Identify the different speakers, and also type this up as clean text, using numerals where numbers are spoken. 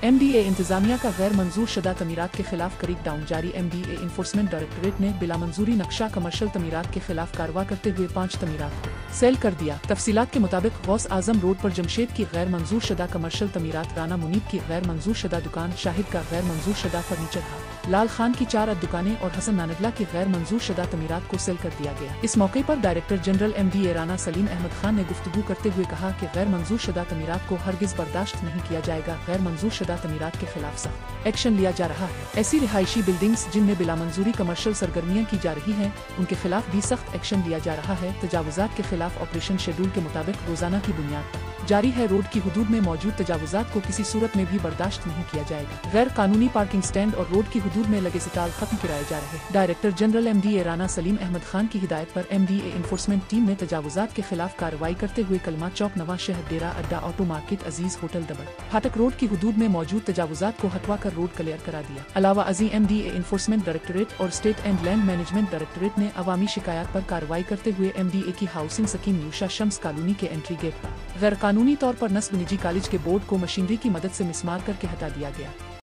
Speaker 1: MDA इंतजामिया का गैर मंजूर शुदा तमीरात के खिलाफ करीब डाउन जारी। MDA इन्फोर्समेंट डायरेक्टरेट ने बिला मंजूरी नक्शा कमर्शियल तमीरात के खिलाफ कार्रवाई करते हुए 5 तमीरात को सेल कर दिया। तफसीलात के मुताबिक गौस आजम रोड पर जमशेद की गैर मंजूर शुदा कमर्शियल तमीरात, राना मुनीब की गैर मंजूर शुदा दुकान, शाहिद का गैर मंजूर शुदा फर्नीचर हाट, लाल खान की 4 दुकानें और हसन नानगला की गैर मंजूर शुदा तमीरात को सेल कर दिया गया। इस मौके पर director general MDA Rana Saleem Ahmad Khan ने गुफ्तगू करते हुए कहा कि गैर मंजूर शुदा तमीरात को हरगिज बर्दाश्त नहीं किया जाएगा। गैर मंजूर शुदा तमीरात के खिलाफ सख्त एक्शन लिया जा रहा है। ऐसी रिहायशी बिल्डिंग्स जिनमें बिला मंजूरी कमर्शियल सरगर्मियां की जा रही हैं, उनके खिलाफ भी सख्त एक्शन लिया जा रहा है। तजावुजात के खिलाफ ऑपरेशन शेड्यूल के मुताबिक रोजाना की बुनियाद पर जारी है। रोड की हुदूद में मौजूद तजावुजात को किसी सूरत में भी बर्दाश्त नहीं किया जाएगा। गैर कानूनी पार्किंग स्टैंड और रोड की हुदूद में लगे सिताल खत्म कराए जा रहे हैं। Director general MDA Rana Saleem Ahmad Khan की हिदायत पर MDA इन्फोर्समेंट टीम ने तजावुजात के खिलाफ कार्रवाई करते हुए कलमा चौक, नवा Shahr, Dera Adda, auto market, Aziz hotel, Dabar Phatak road की हुदूद में मौजूद तजावुजात को हटवा कर रोड क्लियर करा दिया। अलावा अजी MDA इन्फोर्समेंट डायरेक्टरेट और state and land management directorate ने अवामी शिकायत पर कार्रवाई करते हुए MDA की housing scheme Yusha Shams colony के एंट्री गेट पर गैर कानूनी तौर पर नस्ब निजी कॉलेज के बोर्ड को मशीनरी की मदद से मिसमार करके हटा दिया गया।